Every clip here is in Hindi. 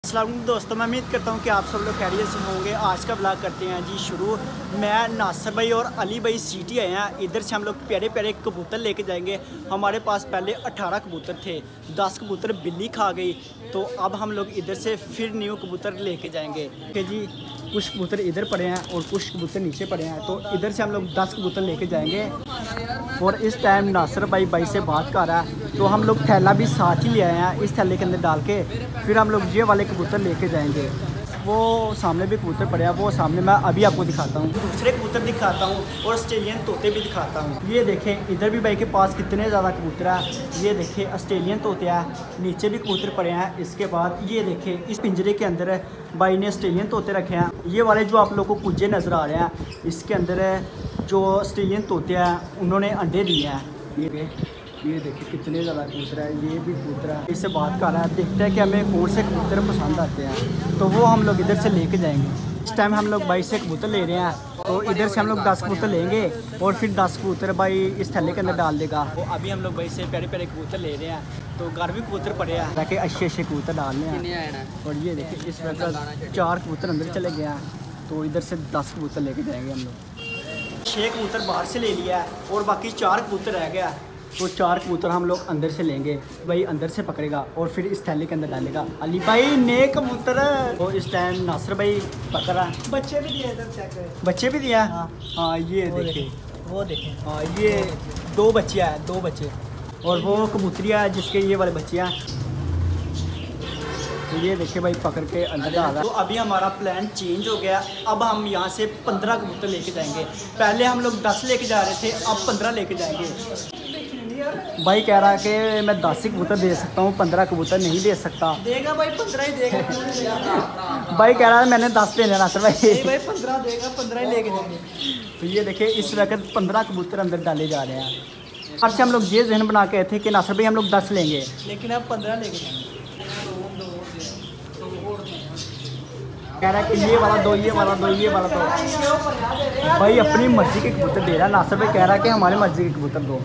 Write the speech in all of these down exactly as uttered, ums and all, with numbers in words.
अस्सलाम दोस्तों, मैं उम्मीद करता हूँ कि आप सब लोग खैरियत से होंगे। आज का ब्लॉग करते हैं जी शुरू। मैं नासिर भाई और अली भाई सिटी आए हैं। इधर से हम लोग प्यारे प्यारे कबूतर लेके जाएंगे। हमारे पास पहले अठारह कबूतर थे, दस कबूतर बिल्ली खा गई, तो अब हम लोग इधर से फिर न्यू कबूतर लेके जाएंगे। कि जी कुछ कबूतर इधर पड़े हैं और कुछ कबूतर नीचे पड़े हैं, तो इधर से हम लोग दस कबूतर लेके जाएंगे। और इस टाइम नासिर भाई भाई से बात कर रहा है, तो हम लोग थैला भी साथ ही ले आए हैं। इस थैले के अंदर डाल के फिर हम लोग ये वाले कबूतर लेके जाएंगे। वो सामने भी कबूतर पड़े हैं, वो सामने मैं अभी आपको दिखाता हूँ। दूसरे कबूतर दिखाता हूँ और ऑस्ट्रेलियन तोते भी दिखाता हूँ। ये देखें, इधर भी भाई के पास कितने ज़्यादा कबूतर है। ये देखें ऑस्ट्रेलियन तोते हैं, नीचे भी कबूतर पड़े हैं। इसके बाद ये देखें, इस पिंजरे के अंदर भाई ने ऑस्ट्रेलियन तोते रखे हैं। ये वाले जो आप लोग को कुजे नज़र आ रहे हैं, इसके अंदर जो ऑस्ट्रेलियन तोते हैं उन्होंने अंडे दिए हैं। ये ये देखिए कितने ज़्यादा कबूतर है। ये भी कबूतर है, इससे बात कर रहा है, देखते हैं कि हमें कौन से कबूतर पसंद आते हैं, तो वो हम लोग इधर से लेके जाएंगे। इस टाइम हम लोग भाई से कबूतर ले रहे हैं, तो इधर से हम लोग दस कबूतर लेंगे और फिर दस कबूतर भाई इस थैले के अंदर डाल देगा। वो अभी हम लोग भाई से प्यारे प्यारे कबूतर ले रहे हैं, तो घर भी कबूतर पड़े हैं ताकि अच्छे अच्छे कबूतर डालने हैं। और ये देखिए इस वक्त चार कबूतर अंदर चले गए हैं, तो इधर से दस कबूतर लेके जाएंगे हम लोग। छः कबूतर बाहर से ले लिया है और बाकी चार कबूतर रह गया, तो चार कबूतर हम लोग अंदर से लेंगे। भाई अंदर से पकड़ेगा और फिर इस थैले के अंदर डालेगा। अली भाई ने कबूतर, तो इस टाइम नासिर भाई पकड़ रहा है। बच्चे भी दिए इधर चेक करें, बच्चे भी दिया। हाँ हाँ, ये देखें, वो देखें, हाँ ये दो बच्चे हैं, दो बच्चे। और वो कबूतरिया जिसके ये वाले बच्चे हैं, तो ये देखिए भाई पकड़ के अंदर डाल रहा है। तो अभी हमारा प्लान चेंज हो गया। अब हम यहाँ से पंद्रह कबूतर लेके जाएंगे। पहले हम लोग दस लेके जा रहे थे, अब पंद्रह लेके जाएंगे। भाई कह रहा है कि मैं दस ही कबूतर दे सकता हूँ, पंद्रह कबूतर नहीं दे सकता। देगा भाई, पंद्रह ही देगा। भाई कह रहा है मैंने दस देने नासिर भाई। भाई पंद्रह देगा, पंद्रह ही लेके जाएंगे। तो ये देखिए इस वक्त पंद्रह कबूतर अंदर डाले जा रहे हैं। अब से हम लोग ये जहन बना के थे कि नासिर भाई हम लोग दस लेंगे, लेकिन अब पंद्रह लेके जाएंगे। कह रहा है कि ये वाला दो, ये वाला दो, ये वाला दो। भाई अपनी मर्जी के कबूतर दे रहा है। नासिर भाई कह रहा है कि हमारी मर्जी के कबूतर दो।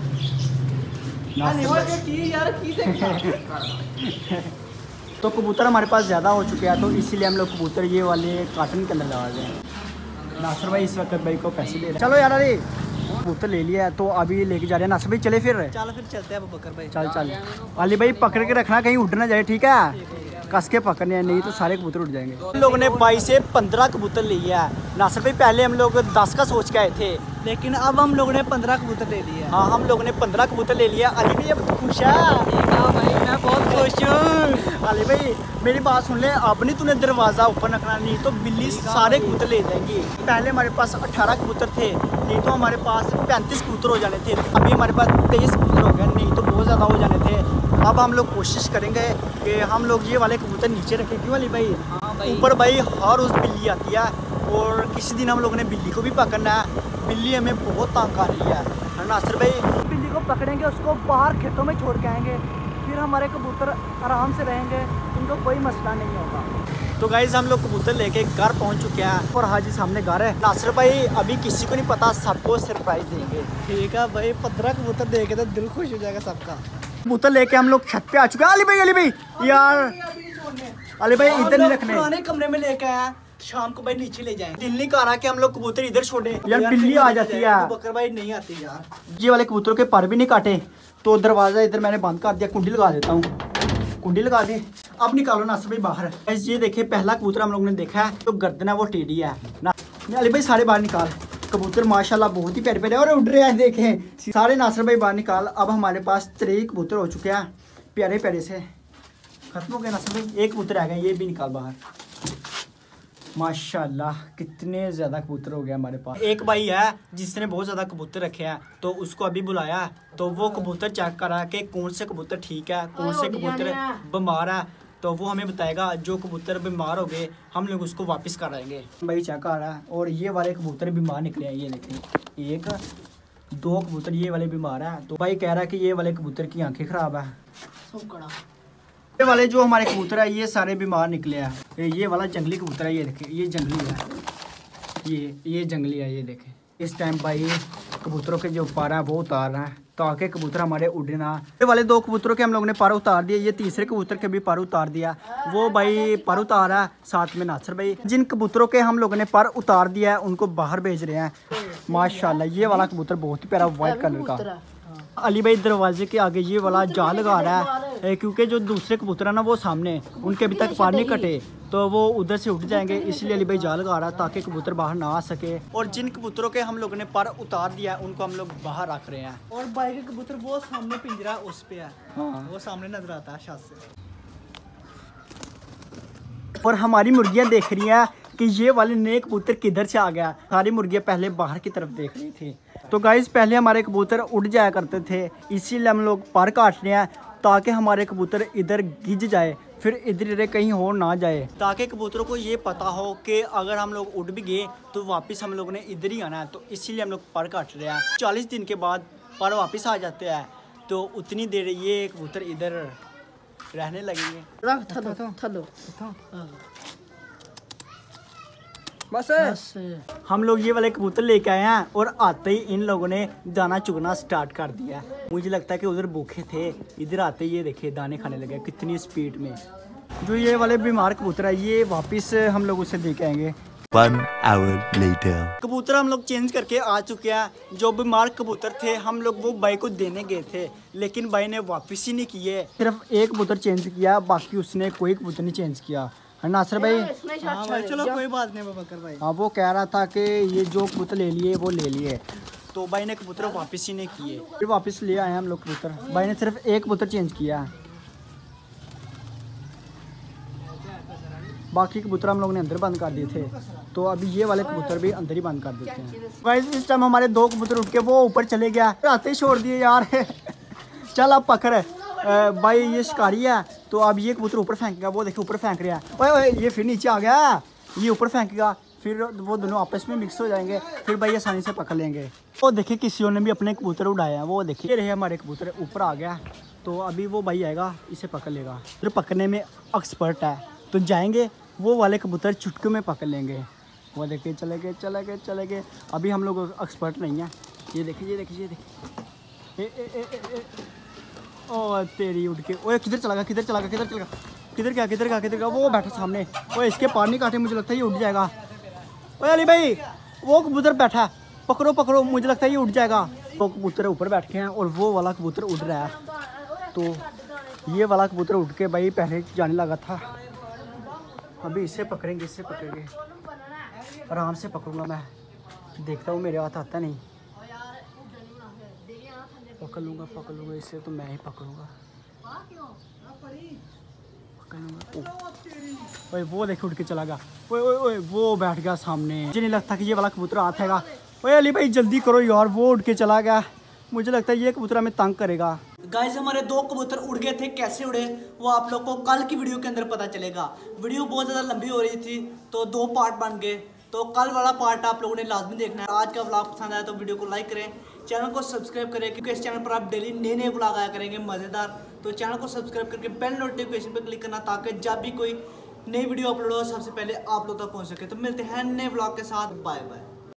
तो कबूतर हमारे पास ज़्यादा हो चुके हैं, तो इसीलिए हम लोग कबूतर ये वाले कार्टन के अंदर लगा रहे हैं। नासिर भाई इस वक्त भाई को पैसे दे रहे हैं। चलो यार अरे कबूतर ले लिया है, तो अभी लेके जा रहे हैं। नासिर भाई चले फिर चल फिर चलते हैं बकर भाई। चल चल अली भाई पकड़ के रखना, कहीं उड़ ना जाए, ठीक है? कस के पकड़ने हैं, नहीं तो सारे कबूतर उड़ जाएंगे। हम लोगों ने बाईस से पंद्रह कबूतर लिए है। नासिर भाई पहले हम लोग दस का सोच के आए थे, लेकिन अब हम लोगों ने पंद्रह कबूतर ले लिए। हाँ हम लोगों ने पंद्रह कबूतर ले लिया। अली भाई अब खुश है? भाई मैं बहुत खुश हूँ। अली भाई मेरी बात सुन ले, अब नहीं तूने दरवाज़ा ऊपर रखना, नहीं तो बिल्ली सारे कबूतर ले जाएंगी। पहले हमारे पास अठारह कबूतर थे, नहीं तो हमारे पास पैंतीस कबूतर हो जाने थे। अभी हमारे पास तेईस कबूतर हो गए, नहीं तो बहुत ज़्यादा हो जाने थे। अब हम लोग कोशिश करेंगे कि हम लोग ये वाले कबूतर नीचे रखें। क्यों अली भाई? ऊपर भाई हर रोज़ बिल्ली आती है, और किसी दिन हम लोगों ने बिल्ली को भी पकड़ना है। बिल्ली हमें बहुत तंग कर रही है। नासिर भाई बिल्ली को पकड़ेंगे, उसको बाहर खेतों में छोड़ के आएंगे, फिर हमारे कबूतर आराम से रहेंगे, उनको कोई मसला नहीं होगा। तो गाइस हम लोग कबूतर लेके घर पहुंच चुके हैं, और हाजी सामने घर है। नासिर भाई अभी किसी को नहीं पता, सबको सरप्राइज देंगे। ठीक है भाई, पंद्रह कबूतर देके तो दिल खुश हो जाएगा सबका। कबूतर लेके हम लोग छत पे आ चुके हैं। अली भाई अली भाई यार अली भाई इधर नहीं रखने, पुराने कमरे में लेके आया, शाम को भाई नीचे ले जाएं। दिल नहीं कर रहा कि हम लोग कबूतर इधर छोड़े यार, यार बिल्ली आ जाती है। तो बकर भाई नहीं आती यार। ये वाले कबूतरों के पर भी नहीं काटे, तो दरवाजा इधर मैंने बंद कर दिया। कुंडी लगा देता हूँ, कुंडी लगा दे। अब निकालो नासिर भाई बाहर। ये देखिए पहला कबूतर हम लोगों ने देखा है, तो गर्दन है वो टेढ़ी है ना। अली भाई सारे बाहर निकाल। कबूतर माशाल्लाह बहुत ही प्यारे प्यारे और उड़ रहे हैं, देखें सारे। नासिर भाई बाहर निकाल। अब हमारे पास तेईस कबूतर हो चुके हैं, प्यारे प्यारे से खत्म हो गया। नासिर भाई एक कबूतर आ गया, ये भी निकाल बाहर। माशाल्लाह कितने ज़्यादा कबूतर हो गया हमारे पास। एक भाई है जिसने बहुत ज़्यादा कबूतर रखे हैं, तो उसको अभी बुलाया, तो वो कबूतर चेक करा कि कौन से कबूतर ठीक है, कौन से कबूतर बीमार है, तो वो हमें बताएगा। जो कबूतर बीमार हो गए हम लोग उसको वापस कराएंगे। भाई चेक कर रहा है, और ये वाले कबूतर बीमार निकले हैं। ये देखें एक दो कबूतर ये वाले बीमार है, तो भाई कह रहा है कि ये वाले कबूतर की आंखें ख़राब है। ये वाले जो हमारे कबूतर है ये सारे बीमार निकले हैं। ये वाला जंगली कबूतर है, ये देखें ये जंगली है, ये ये जंगली है। ये देखें इस टाइम भाई कबूतरों के जो पर हैं वो उतार रहे हैं ताकि कबूतर हमारे उड़े ना। ये वाले दो कबूतरों के हम लोगों ने पर उतार दिए, ये तीसरे कबूतर के भी पर उतार दिया। वो भाई पर उतारा है, साथ में नासर भाई। जिन कबूतरों के हम लोगों ने पर उतार दिया है उनको बाहर भेज रहे हैं। माशाल्लाह ये वाला कबूतर बहुत ही प्यारा वाइट कलर का। अली भाई दरवाजे के आगे ये वाला जाल लगा रहा है क्योंकि जो दूसरे कबूतर है ना वो सामने, उनके अभी तक पर नहीं कटे तो वो उधर से उठ जाएंगे, इसलिए अली भाई जाल लगा रहा है ताकि कबूतर बाहर ना आ सके। और जिन कबूतरों के हम लोगों ने पर उतार दिया है उनको हम लोग बाहर रख रहे हैं। और भाई के कबूतर वो सामने पिंजरा उस पे है, हाँ। वो सामने नजर आता है छत से। और हमारी मुर्गियां देख रही हैं कि ये वाले नए कबूतर किधर से आ गया। सारी मुर्गियां पहले बाहर की तरफ देख रही थी। तो गाइस पहले हमारे कबूतर उड़ जाया करते थे, इसीलिए हम लोग पर काट रहे हैं ताकि हमारे कबूतर इधर गिज जाए, फिर इधर इधर कहीं और ना जाए, ताकि कबूतरों को ये पता हो कि अगर हम लोग उड़ भी गए तो वापस हम लोगों ने इधर ही आना है। तो इसीलिए हम लोग पर काट रहे हैं। चालीस दिन के बाद पर वापस आ जाते हैं, तो उतनी देर ये कबूतर इधर रहने लगेंगे। बस हम लोग ये वाले कबूतर लेके आए हैं और आते ही इन लोगों ने दाना चुगना स्टार्ट कर दिया। मुझे लगता है कि उधर भूखे थे, इधर आते ही ये देखिए दाने खाने लगे कितनी स्पीड में। जो ये वाले बीमार कबूतर है ये वापस हम लोग उसे लेके आएंगे। One hour later. कबूतर हम लोग चेंज करके आ चुके हैं। जो बीमार कबूतर थे हम लोग वो भाई को देने गए थे, लेकिन भाई ने वापस ही नहीं किए। सिर्फ एक कबूतर चेंज किया, बाकी उसने कोई कबूतर नहीं चेंज किया। नासर भाई हाँ भाई चलो कोई बात नहीं बकर भाई। हाँ वो कह रहा था कि ये जो कबूतर ले लिए वो ले लिए, तो भाई ने कबूतर वापस ही नहीं किए। फिर वापस ले आए हम लोग कबूतर। भाई ने सिर्फ एक कबूतर चेंज किया, बाकी कबूतर हम लोगों ने अंदर बंद कर दिए थे। तो अभी ये वाले कबूतर भी अंदर ही बंद कर देते हैं। गाइस इस टाइम हमारे दो कबूतर उठ के वो ऊपर चले गया, आते ही छोड़ दिए यार। चल अब पकड़ भाई, ये शिकारी है तो अब ये कबूतर ऊपर फेंकेगा। वो देखिए ऊपर फेंक रहा है। ओए ओए ये फिर नीचे आ गया, ये ऊपर फेंकेगा, फिर वो दोनों आपस में मिक्स हो जाएंगे, फिर भाई आसानी से पकड़ लेंगे। वो देखिए किसी ने भी अपने कबूतर उड़ाए हैं। वो देखिए रहे हमारे कबूतर ऊपर आ गया, तो अभी वो भाई आएगा इसे पकड़ लेगा। फिर पकड़ने में एक्सपर्ट है, तो जाएंगे वो वाले कबूतर चुटकी में पकड़ लेंगे। वो देखिए चले गए चले गए चले गए। अभी हम लोग एक्सपर्ट नहीं है। ये देखिए ये देखिए ये देखिए ओ तेरी उठ के। ओए किधर चला गया किधर चला गया किधर चला गया किधर गया किधर गया किधर गया। वो बैठा सामने। ओए इसके पार नहीं काटे, मुझे लगता है ये उठ जाएगा। ओए अली भाई वो कबूतर बैठा है, पकड़ो पकड़ो, मुझे लगता है ये उठ जाएगा। वो कबूतर ऊपर बैठ के हैं और वो वाला कबूतर उड़ रहा है। तो ये वाला कबूतर उठ के भाई पहले जाने लगा था। अभी इसे पकड़ेंगे इससे पकड़ेंगे, आराम से पकड़ूंगा मैं। देखता हूँ मेरे हाथ आता नहीं। पकड़ लूँगा पकड़ लूँगा इससे, तो मैं ही पकड़ूँगा पकड़ लूँगा। ओए वो देखे उठ के चला गया। ओए ओए ओए वो बैठ गया सामने। मुझे नहीं लगता कि ये वाला कबूतर आएगा। ओए अली भाई जल्दी करो यार, वो उड़ के चला गया। मुझे लगता है ये कबूतर हमें तंग करेगा। गाइस हमारे दो कबूतर उड़ गए थे, कैसे उड़े वो आप लोग को कल की वीडियो के अंदर पता चलेगा। वीडियो बहुत ज़्यादा लंबी हो रही थी तो दो पार्ट बन गए, तो कल वाला पार्ट आप लोगों ने लाजमी देखना है। आज का व्लॉग पसंद आया तो वीडियो को लाइक करें, चैनल को सब्सक्राइब करें, क्योंकि इस चैनल पर आप डेली नए नए व्लॉग आया करेंगे मज़ेदार। तो चैनल को सब्सक्राइब करके बेल नोटिफिकेशन पर क्लिक करना, ताकि जब भी कोई नई वीडियो अपलोड हो सबसे पहले आप लोग तक पहुँच सके। तो मिलते हैं नए व्लॉग के साथ, बाय बाय।